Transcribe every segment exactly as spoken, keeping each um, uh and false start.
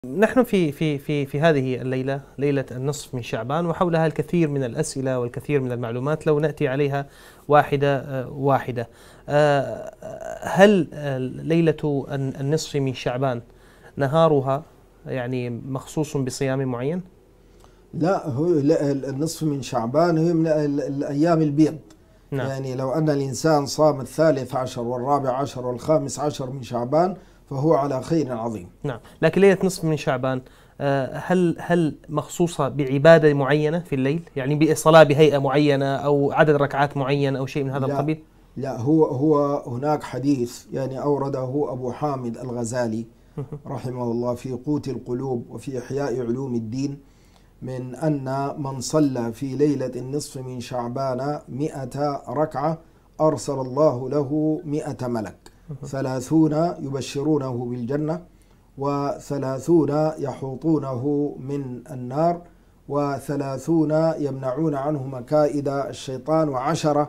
نحن في في في في هذه الليلة، ليلة النصف من شعبان، وحولها الكثير من الأسئلة والكثير من المعلومات. لو نأتي عليها واحدة واحدة، هل ليلة النصف من شعبان نهارها يعني مخصوص بصيام معين؟ لا، هو النصف من شعبان هي من الأيام البيض. نعم. يعني لو أن الإنسان صام الثالث عشر والرابع عشر والخامس عشر من شعبان فهو على خير عظيم. نعم، لكن ليلة نصف من شعبان هل هل مخصوصة بعبادة معينة في الليل؟ يعني بصلاة بهيئة معينة أو عدد ركعات معين أو شيء من هذا لا القبيل؟ لا، هو هو هناك حديث يعني أورده أبو حامد الغزالي رحمه الله في قوت القلوب وفي إحياء علوم الدين، من أن من صلى في ليلة النصف من شعبان مئة ركعة أرسل الله له مئة ملك، ثلاثون يبشرونه بالجنة، وثلاثون يحوطونه من النار، وثلاثون يمنعون عنه مكائد الشيطان، وعشرة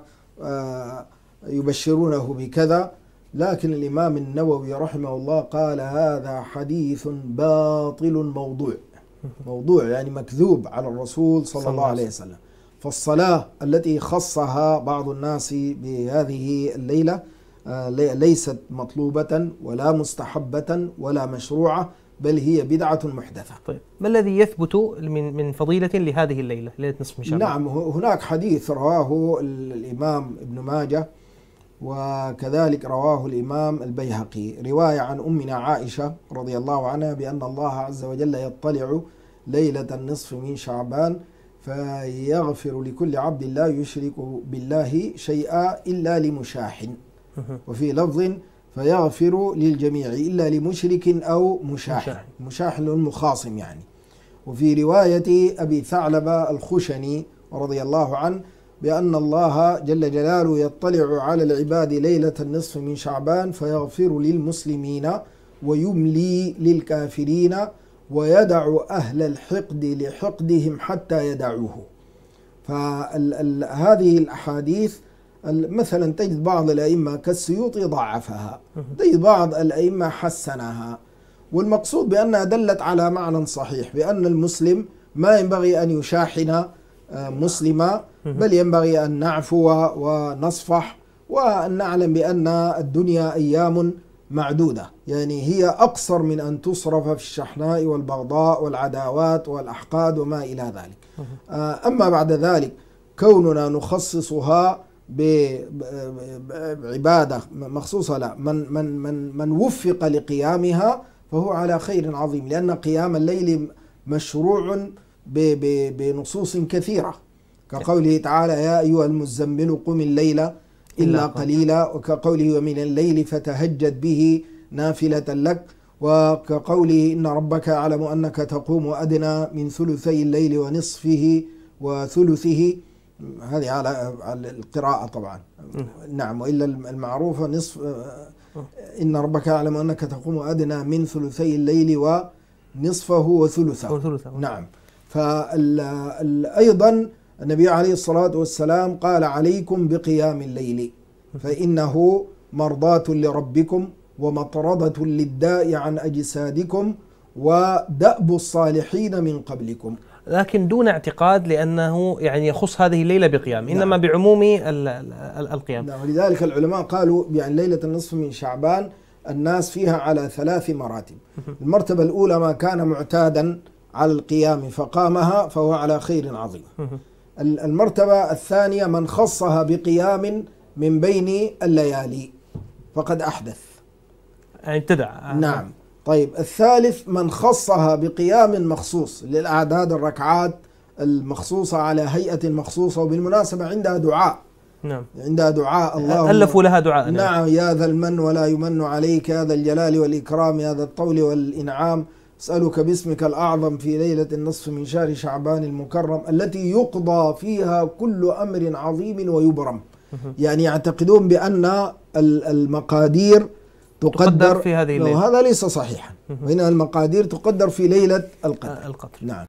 يبشرونه بكذا. لكن الإمام النووي رحمه الله قال هذا حديث باطل موضوع، موضوع يعني مكذوب على الرسول صلى الله عليه وسلم. فالصلاة التي خصها بعض الناس بهذه الليلة ليست مطلوبة ولا مستحبة ولا مشروعة، بل هي بدعة محدثة. طيب، ما الذي يثبت من من فضيلة لهذه الليلة، ليلة نصف من شعبان؟ نعم، هناك حديث رواه الإمام ابن ماجه، وكذلك رواه الإمام البيهقي، رواية عن أمنا عائشة رضي الله عنها بأن الله عز وجل يطلع ليلة النصف من شعبان فيغفر لكل عبد لا يشرك بالله شيئا إلا لمشاح، وفي لفظ فيغفر للجميع إلا لمشرك أو مشاح، مشاح المخاصم يعني. وفي رواية أبي ثعلبة الخشني رضي الله عنه بأن الله جل جلاله يطلع على العباد ليلة النصف من شعبان فيغفر للمسلمين ويملي للكافرين ويدع أهل الحقد لحقدهم حتى يدعوه. فهذه الأحاديث مثلا تجد بعض الأئمة كالسيوطي ضعفها، تجد بعض الأئمة حسنها، والمقصود بأنها دلت على معنى صحيح، بأن المسلم ما ينبغي أن يشاحن مسلما، بل ينبغي أن نعفو ونصفح، وأن نعلم بأن الدنيا أيام معدودة، يعني هي أقصر من أن تصرف في الشحناء والبغضاء والعداوات والأحقاد وما إلى ذلك. أما بعد ذلك كوننا نخصصها بعبادة مخصوصة، لا، من, من, من, من وفق لقيامها فهو على خير عظيم، لأن قيام الليل مشروع بنصوص كثيرة، كقوله تعالى يا أيها المزمل قم الليل إلا قليلا، وكقوله ومن الليل فتهجد به نافلة لك، وكقوله إن ربك يعلم أنك تقوم أدنى من ثلثي الليل ونصفه وثلثه. هذه على القراءة طبعا. نعم، وإلا المعروفة نصف إن ربك يعلم أنك تقوم أدنى من ثلثي الليل ونصفه وثلثه. نعم. فأيضا النبي عليه الصلاة والسلام قال عليكم بقيام الليل فإنه مرضاة لربكم ومطردة للداء عن أجسادكم ودأب الصالحين من قبلكم، لكن دون اعتقاد لأنه يعني يخص هذه الليلة بقيام، إنما نعم. بعموم القيام. نعم، ولذلك العلماء قالوا يعني ليلة النصف من شعبان الناس فيها على ثلاث مراتب. المرتبة الأولى ما كان معتادا على القيام فقامها فهو على خير عظيم. المرتبة الثانية من خصها بقيام من بين الليالي فقد أحدث، يعني ابتدع. نعم. طيب، الثالث من خصها بقيام مخصوص للأعداد الركعات المخصوصة على هيئة مخصوصة، وبالمناسبة عندها دعاء. نعم، عندها دعاء الله ألفوا لها دعاء. نعم، يا ذا المن ولا يمن عليك، يا ذا الجلال والإكرام، يا ذا الطول والإنعام، أسألك باسمك الأعظم في ليلة النصف من شهر شعبان المكرم التي يقضى فيها كل أمر عظيم ويبرم. يعني يعتقدون بأن المقادير تقدر في هذه الليلة، وهذا ليس صحيحا، وإنها المقادير تقدر في ليلة القدر. القدر. نعم.